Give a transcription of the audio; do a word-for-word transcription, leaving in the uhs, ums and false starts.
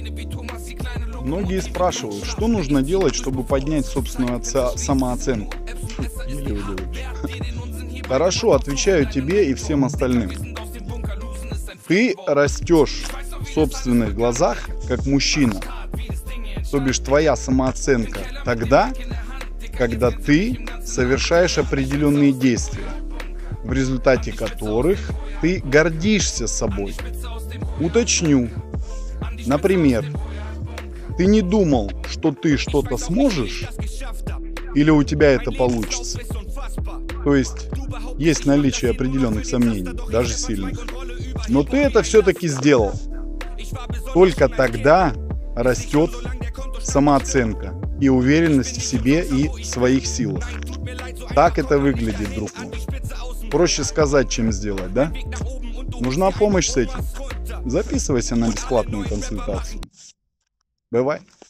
Многие спрашивают, что нужно делать, чтобы поднять собственную оце- самооценку. Хорошо, отвечаю тебе и всем остальным. Ты растешь в собственных глазах как мужчина. То бишь твоя самооценка тогда, когда ты совершаешь определенные действия, в результате которых ты гордишься собой. Уточню. Например, ты не думал, что ты что-то сможешь, или у тебя это получится. То есть есть наличие определенных сомнений, даже сильных. Но ты это все-таки сделал. Только тогда растет самооценка и уверенность в себе и в своих силах. Так это выглядит, друг мой. Проще сказать, чем сделать, да? Нужна помощь с этим? Записывайся на бесплатную консультацию. Бывай.